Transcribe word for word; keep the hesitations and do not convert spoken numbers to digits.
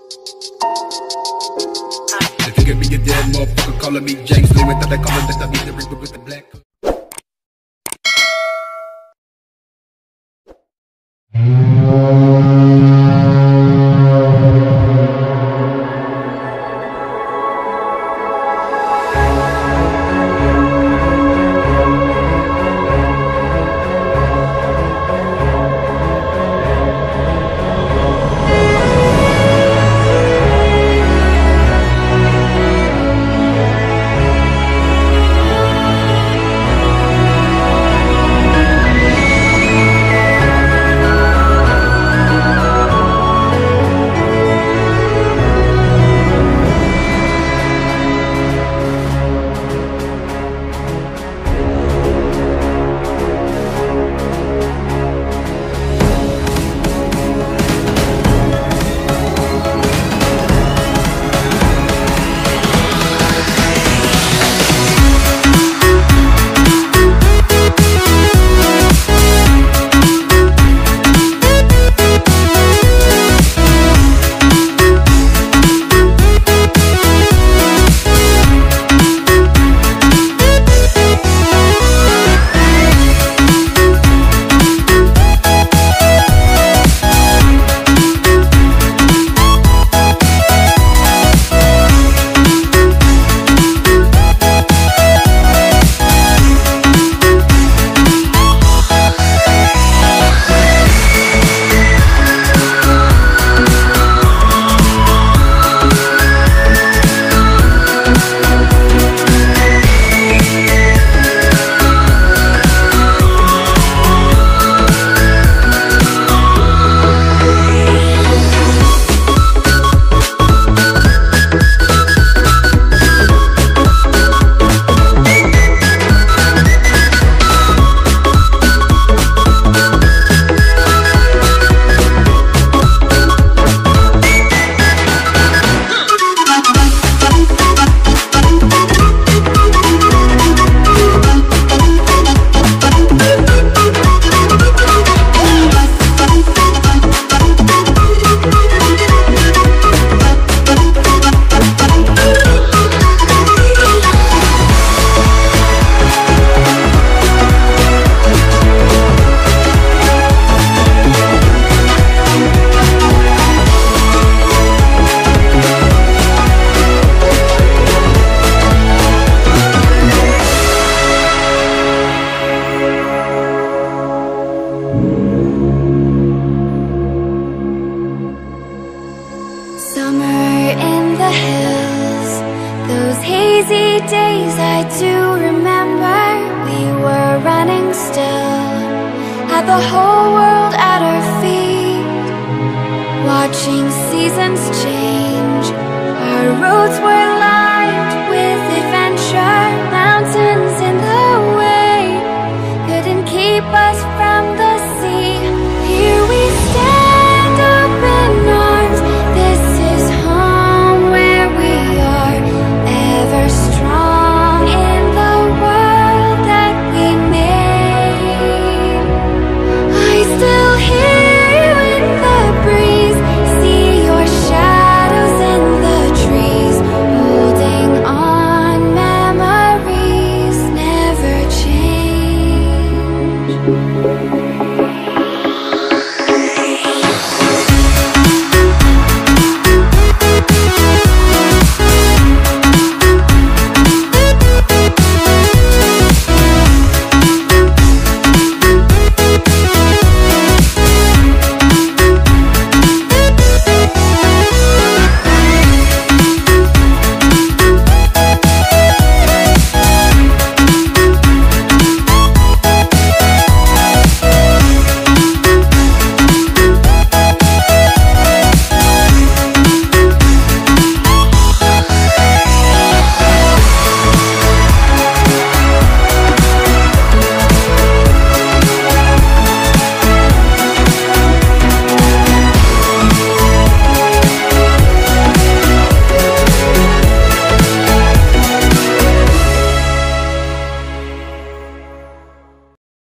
If you could be a dead motherfucker calling me James Lee without that comment that I be the reaper with the black. Summer in the hills, those hazy days I do remember. We were running still, had the whole world at our feet, watching seasons change. Our roads were